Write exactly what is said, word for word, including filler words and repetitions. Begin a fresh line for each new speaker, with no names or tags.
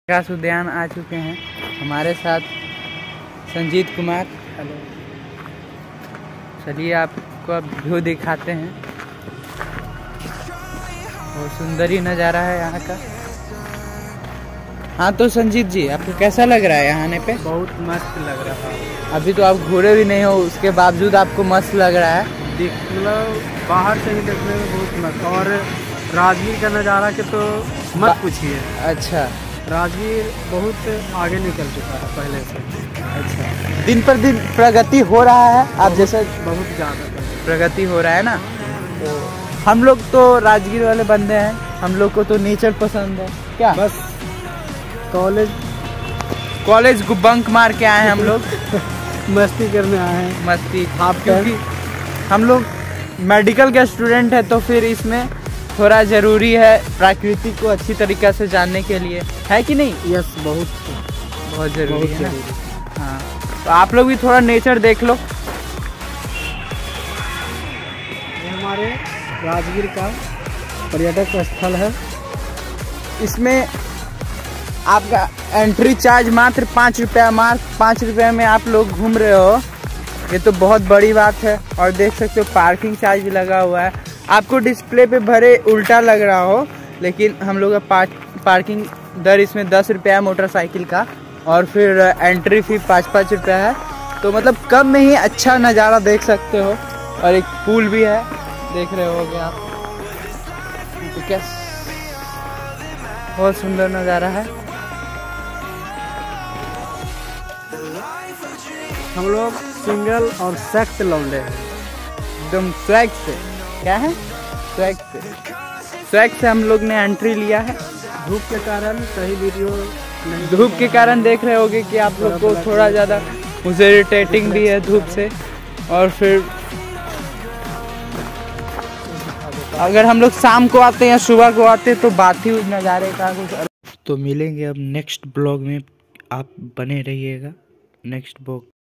प्रकाश उद्यान आ चुके हैं हमारे साथ संजीत कुमार। हेलो, चलिए आपको अब व्यू दिखाते हैं। बहुत सुंदर ही नज़ारा है यहाँ का। हाँ तो संजीत जी, आपको कैसा लग रहा है यहाँ आने पे?
बहुत मस्त लग रहा है।
अभी तो आप घूरे भी नहीं हो, उसके बावजूद आपको मस्त लग रहा है।
मतलब बाहर से ही देखने में बहुत मस्त, और राजगीर का नज़ारा के तो मत पूछिए।
अच्छा,
राजगीर बहुत आगे निकल चुका है पहले से।
अच्छा, दिन पर दिन प्रगति हो रहा है। आप जैसे
बहुत ज़्यादा
प्रगति हो रहा है ना। तो हम लोग तो राजगीर वाले बंदे हैं, हम लोग को तो नेचर पसंद है। क्या
बस कॉलेज
कॉलेज को बंक मार के आए हैं हम लोग
मस्ती करने आए हैं।
मस्ती
आप
क्योंकि हम लोग मेडिकल के स्टूडेंट हैं, तो फिर इसमें थोड़ा ज़रूरी है प्रकृति को अच्छी तरीक़े से जानने के लिए, है कि नहीं?
यस, बहुत
बहुत ज़रूरी
बहुत
है
जरूरी।
हाँ, तो आप लोग भी थोड़ा नेचर देख लो।
ये हमारे राजगीर का पर्यटक स्थल है।
इसमें आपका एंट्री चार्ज मात्र पाँच रुपया, मात्र पाँच रुपये में आप लोग घूम रहे हो, ये तो बहुत बड़ी बात है। और देख सकते हो पार्किंग चार्ज भी लगा हुआ है। आपको डिस्प्ले पे भरे उल्टा लग रहा हो, लेकिन हम लोग का पार्क पार्किंग दर इसमें दस रुपया है मोटरसाइकिल का, और फिर एंट्री फी पाँच पाँच रुपया है। तो मतलब कम में ही अच्छा नज़ारा देख सकते हो। और एक पूल भी है, देख रहे होगे आप। तो क्या बहुत सुंदर नज़ारा है।
हम लोग सिंगल और सेक्ट लौंडे हैं,
एकदम स्वैग से। क्या है? स्वैग से स्वैग से हम लोग ने एंट्री लिया है।
धूप के कारण सही वीडियो नहीं।
धूप के कारण देख रहे होगे कि आप लोग को थोड़ा ज़्यादा मुझे इरिटेटिंग भी है धूप से। और फिर अगर हम लोग शाम को आते हैं या सुबह को आते हैं तो बात ही उस नज़ारे का कुछ। तो मिलेंगे अब नेक्स्ट ब्लॉग में, आप बने रहिएगा। Next blog